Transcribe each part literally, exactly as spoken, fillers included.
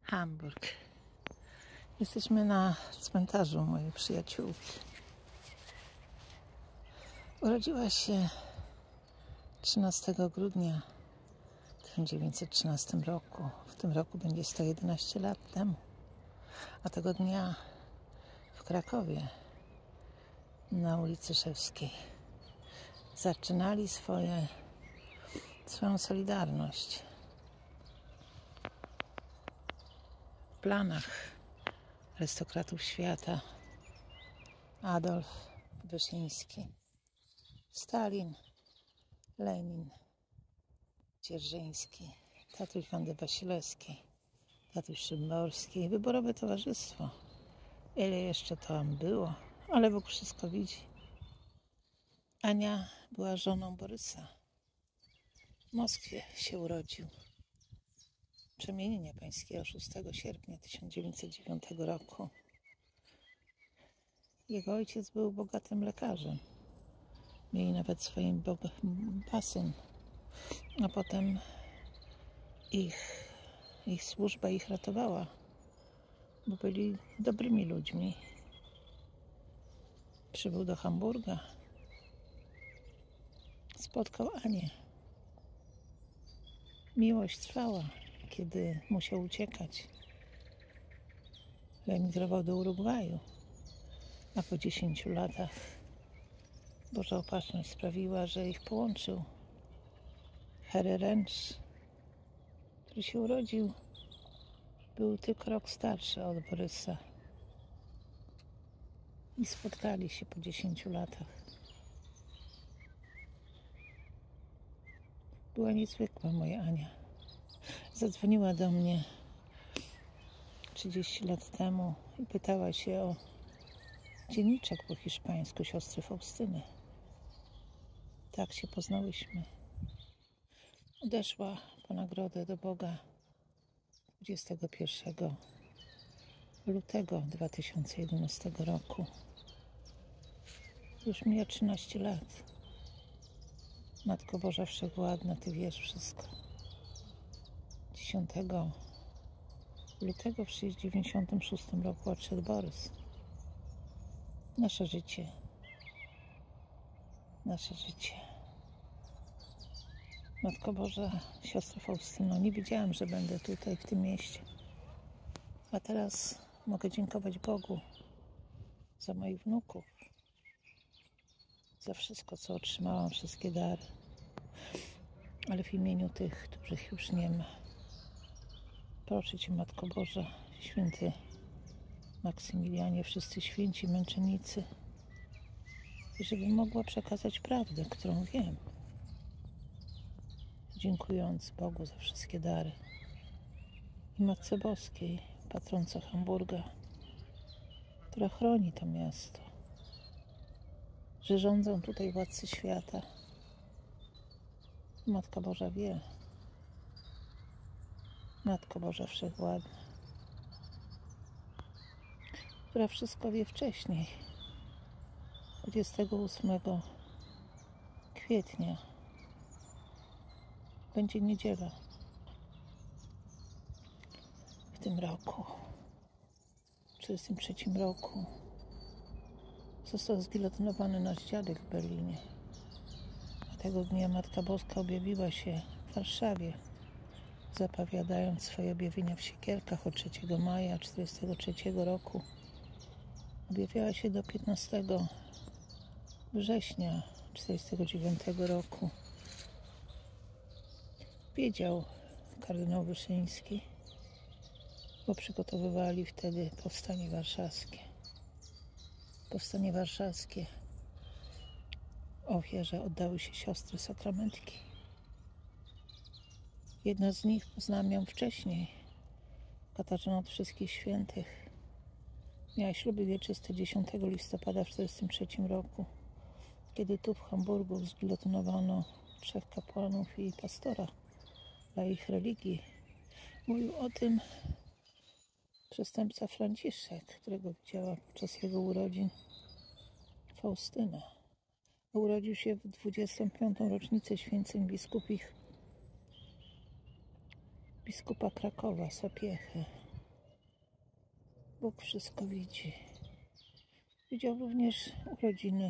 Hamburg. Jesteśmy na cmentarzu mojej przyjaciółki. Urodziła się trzynastego grudnia w tysiąc dziewięćset trzynastym roku. W tym roku będzie sto jedenaście lat temu. A tego dnia w Krakowie na ulicy Szewskiej zaczynali swoje, swoją solidarność. W planach arystokratów świata Adolf Wyszyński, Stalin, Lenin, Dzierżyński, tatuś Wandy Wasilewskiej, tatuś Szymborski, wyborowe towarzystwo. Ile jeszcze to tam było, ale Bóg wszystko widzi. Ania była żoną Borysa. W Moskwie się urodził. Przemienienia pańskiego szóstego sierpnia tysiąc dziewięćset dziewiątego roku. Jego ojciec był bogatym lekarzem. Mieli nawet swoim basen. A potem ich, ich służba ich ratowała, bo byli dobrymi ludźmi. Przybył do Hamburga. Spotkał Anię. Miłość trwała, kiedy musiał uciekać. Emigrował do Urugwaju, a po dziesięciu latach Boża opatrzność sprawiła, że ich połączył. Harry Rensch, który się urodził, był tylko rok starszy od Borysa. I spotkali się po dziesięciu latach. Była niezwykła moja Ania. Zadzwoniła do mnie trzydzieści lat temu i pytała się o dzienniczek po hiszpańsku siostry Faustyny. Tak się poznałyśmy. Odeszła po nagrodę do Boga dwudziestego pierwszego lutego dwa tysiące jedenastego roku. Już mija trzynaście lat. Matko Boża Wszechwładna, Ty wiesz wszystko. dziesiątego lutego w tysiąc dziewięćset dziewięćdziesiątym szóstym roku odszedł Borys. Nasze życie. Nasze życie. Matko Boża, siostra Faustyno, nie wiedziałam, że będę tutaj, w tym mieście. A teraz mogę dziękować Bogu za moich wnuków, za wszystko, co otrzymałam, wszystkie dary. Ale w imieniu tych, których już nie ma, proszę Cię, Matko Boża, święty Maksymilianie, wszyscy święci męczennicy, żebym mogła przekazać prawdę, którą wiem, dziękując Bogu za wszystkie dary. I Matce Boskiej, patronce Hamburga, która chroni to miasto, że rządzą tutaj władcy świata. Matka Boża wie. Matko Boża Wszechwładna, która wszystko wie wcześniej. dwudziestego ósmego kwietnia będzie niedziela w tym roku, w tysiąc dziewięćset trzydziestym trzecim roku. Został zgilotynowany nasz dziadek w Berlinie. A tego dnia Matka Boska objawiła się w Warszawie, zapowiadając swoje objawienia w Siekierkach od trzeciego maja tysiąc dziewięćset czterdziestego trzeciego roku. Objawiała się do piętnastego września tysiąc dziewięćset czterdziestego dziewiątego roku. Wiedział kardynał Wyszyński, bo przygotowywali wtedy powstanie warszawskie. Powstanie warszawskie. Ofierze oddały się siostry sakramentki. Jedna z nich poznałam ją wcześniej, Katarzyna od Wszystkich Świętych. Miała śluby wieczyste dziesiątego listopada w tysiąc dziewięćset czterdziestym trzecim roku, kiedy tu w Hamburgu zgilotynowano trzech kapłanów i pastora dla ich religii. Mówił o tym przestępca Franciszek, którego widziała podczas jego urodzin Faustyna. Urodził się w dwudziestą piątą rocznicę święceń biskupich biskupa Krakowa, Sapiechy. Bóg wszystko widzi. Widział również urodziny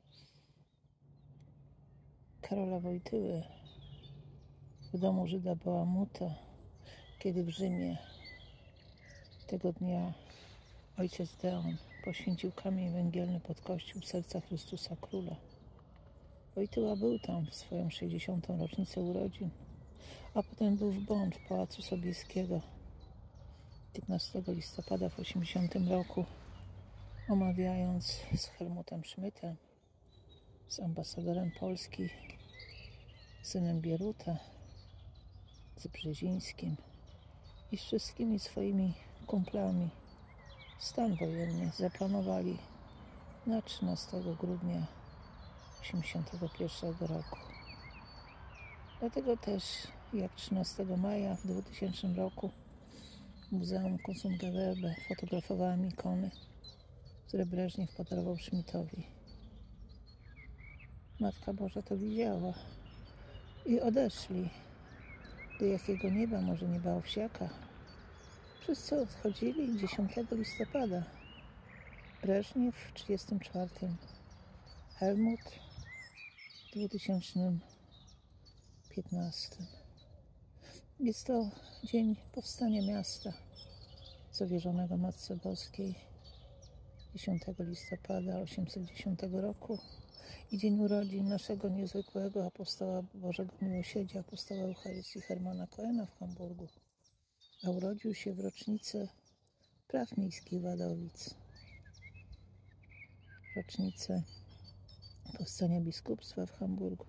Karola Wojtyły w domu Żyda Bałamuta, kiedy w Rzymie tego dnia ojciec Deon poświęcił kamień węgielny pod kościół Serca Chrystusa Króla. Wojtyła był tam w swoją sześćdziesiątą rocznicę urodzin, a potem był w Bonn w Pałacu Sobieskiego piętnastego listopada w osiemdziesiątym roku, omawiając z Helmutem Schmidtem, z ambasadorem Polski, synem Bieruta, z Brzezińskim i z wszystkimi swoimi kumplami stan wojenny zaplanowali na trzynastego grudnia osiemdziesiątego pierwszego roku. Dlatego też jak trzynastego maja w dwutysięcznym roku w Muzeum Kunstgewerbe fotografowałem ikony, które Breżniew podarował Schmidtowi. Matka Boża to widziała i odeszli. Do jakiego nieba? Może nieba Owsiaka? Wszyscy odchodzili dziesiątego listopada. Breżniew w trzydziestym czwartym. Helmut w dwa tysiące piętnastym. Jest to dzień powstania miasta zawierzonego Matce Boskiej dziesiątego listopada osiemset dziesiątego roku i dzień urodzin naszego niezwykłego apostoła Bożego Miłosierdzia, apostoła Eucharystii Hermana Cohena w Hamburgu, a urodził się w rocznicę praw miejskich Wadowic, rocznicę powstania biskupstwa w Hamburgu,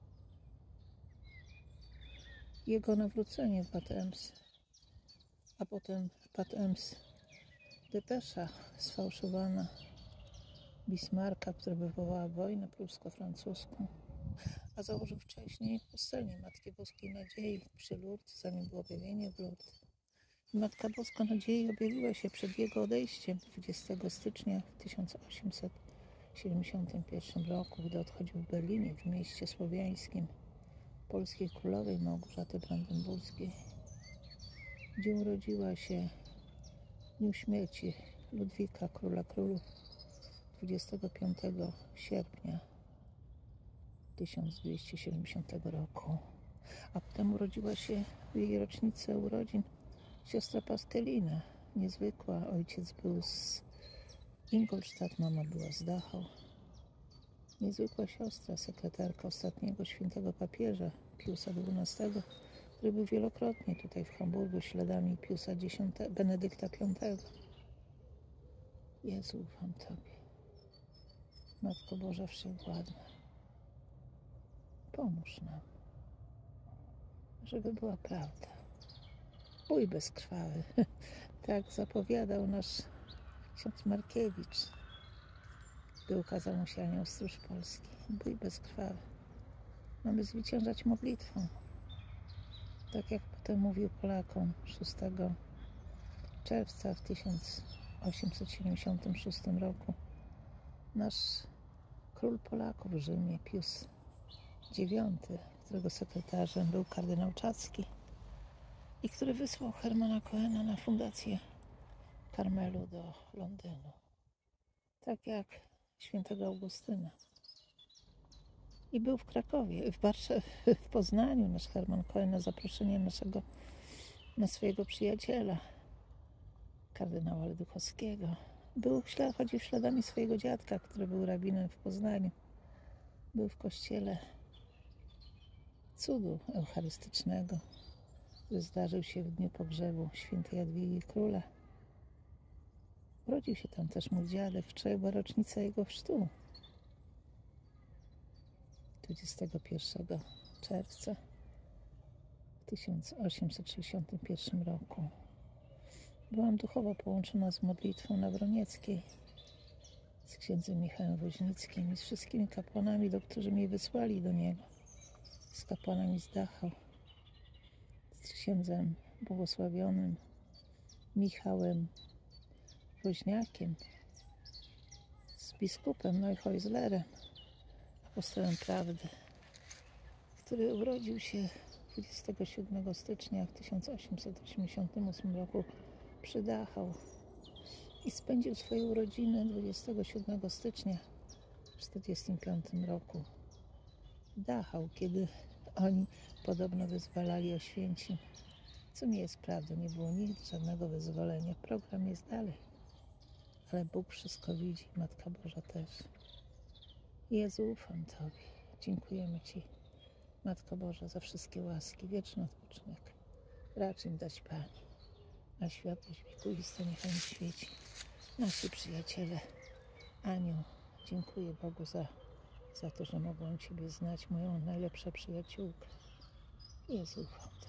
jego nawrócenie w Bad Ems, a potem w Bad Ems depesza sfałszowana Bismarcka, która wywołała wojnę prusko-francuską, a założył wcześniej pustelnię Matki Boskiej Nadziei przy Lourdes, zanim było objawienie w Lourdes. I Matka Boska Nadziei objawiła się przed jego odejściem dwudziestego stycznia w tysiąc osiemset siedemdziesiątym pierwszym roku, gdy odchodził w Berlinie, w mieście słowiańskim, polskiej królowej Małgorzaty Brandenburskiej, gdzie urodziła się w dniu śmierci Ludwika, króla królów, dwudziestego piątego sierpnia tysiąc dwieście siedemdziesiątego roku. A potem urodziła się w jej rocznicę urodzin siostra Paskelina, niezwykła. Ojciec był z Ingolstadt, mama była z Dachau. Niezwykła siostra, sekretarka ostatniego świętego papieża Piusa dwunastego, który był wielokrotnie tutaj w Hamburgu śladami Piusa dziesiątego, Benedykta piątego. Jezu, ufam Tobie. Matko Boża Wszechwładna, pomóż nam, żeby była prawda. Bój bezkrwawy, tak zapowiadał nasz ksiądz Markiewicz, gdy ukazał mu się anioł stróż polski. Bój bezkrwawy. Mamy zwyciężać modlitwą. Tak jak potem mówił Polakom szóstego czerwca w tysiąc osiemset siedemdziesiątym szóstym roku nasz król Polaków w Rzymie, Pius dziewiąty, którego sekretarzem był kardynał Czacki i który wysłał Hermana Cohena na fundację Karmelu do Londynu. Tak jak świętego Augustyna. I był w Krakowie, w Warszawie, w Poznaniu nasz Herman Cohen na zaproszenie naszego, na swojego przyjaciela, kardynała Leduchowskiego. Był, chodził śladami swojego dziadka, który był rabinem w Poznaniu. Był w kościele cudu eucharystycznego, który zdarzył się w dniu pogrzebu świętej Jadwigi Króla. Urodził się tam też mój dziadek, wczoraj była rocznica jego chrztu. dwudziestego pierwszego czerwca w tysiąc osiemset sześćdziesiątym pierwszym roku. Byłam duchowo połączona z modlitwą na Wronieckiej, z księdzem Michałem Woźnickim i z wszystkimi kapłanami, do którzy mnie wysłali do niego. Z kapłanami z Dachau, z księdzem błogosławionym Michałem Woźniakiem, z biskupem Neuhäuslerem, apostołem prawdy, który urodził się dwudziestego siódmego stycznia w tysiąc osiemset osiemdziesiątym ósmym roku przy Dachau. i spędził swoje urodziny dwudziestego siódmego stycznia w tysiąc dziewięćset czterdziestym piątym roku w Dachau, kiedy oni podobno wyzwalali Oświęcim, co nie jest prawdą, nie było nigdy żadnego wyzwolenia. Program jest dalej, ale Bóg wszystko widzi, Matka Boża też. Jezu, ufam Tobie. Dziękujemy Ci, Matko Boża, za wszystkie łaski, wieczny odpoczynek. Racz im dać Pani, a światłość wiekuista niechaj im świeci. Nasi przyjaciele, Aniu, dziękuję Bogu za, za to, że mogłam Ciebie znać, moją najlepszą przyjaciółkę. Jezu, ufam Tobie.